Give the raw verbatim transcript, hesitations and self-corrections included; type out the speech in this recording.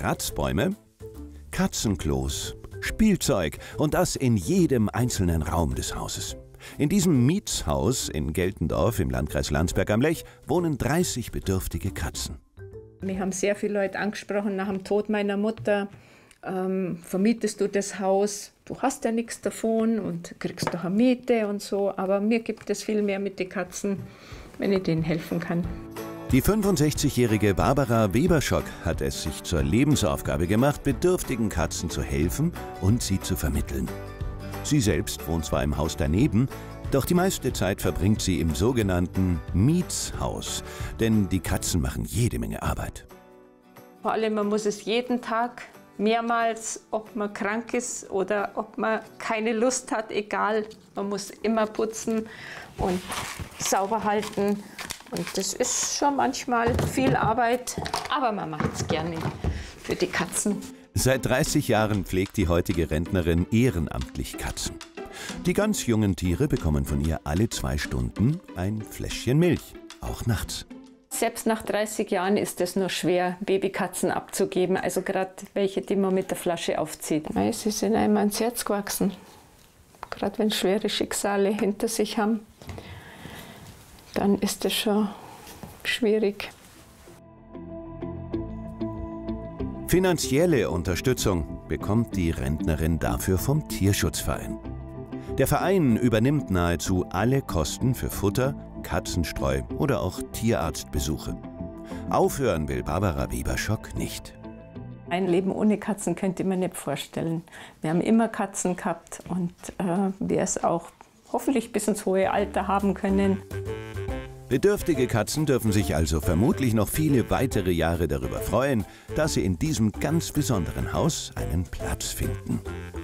Kratzbäume, Katzenklos, Spielzeug und das in jedem einzelnen Raum des Hauses. In diesem Mietshaus in Geltendorf im Landkreis Landsberg am Lech wohnen dreißig bedürftige Katzen. Wir haben sehr viele Leute angesprochen nach dem Tod meiner Mutter. Ähm, vermietest du das Haus? Du hast ja nichts davon und kriegst doch eine Miete und so. Aber mir gibt es viel mehr mit den Katzen, wenn ich denen helfen kann. Die fünfundsechzigjährige Barbara Weberschock hat es sich zur Lebensaufgabe gemacht, bedürftigen Katzen zu helfen und sie zu vermitteln. Sie selbst wohnt zwar im Haus daneben, doch die meiste Zeit verbringt sie im sogenannten Mietshaus. Denn die Katzen machen jede Menge Arbeit. Vor allem, man muss es jeden Tag mehrmals, ob man krank ist oder ob man keine Lust hat, egal. Man muss immer putzen und sauber halten. Und das ist schon manchmal viel Arbeit, aber man macht es gerne für die Katzen. Seit dreißig Jahren pflegt die heutige Rentnerin ehrenamtlich Katzen. Die ganz jungen Tiere bekommen von ihr alle zwei Stunden ein Fläschchen Milch, auch nachts. Selbst nach dreißig Jahren ist es nur schwer, Babykatzen abzugeben, also gerade welche, die man mit der Flasche aufzieht. Sie sind einem ans Herz gewachsen, gerade wenn schwere Schicksale hinter sich haben, dann ist es schon schwierig. Finanzielle Unterstützung bekommt die Rentnerin dafür vom Tierschutzverein. Der Verein übernimmt nahezu alle Kosten für Futter, Katzenstreu oder auch Tierarztbesuche. Aufhören will Barbara Weberschock nicht. Ein Leben ohne Katzen könnte man nicht vorstellen. Wir haben immer Katzen gehabt und äh, wir es auch hoffentlich bis ins hohe Alter haben können. Bedürftige Katzen dürfen sich also vermutlich noch viele weitere Jahre darüber freuen, dass sie in diesem ganz besonderen Haus einen Platz finden.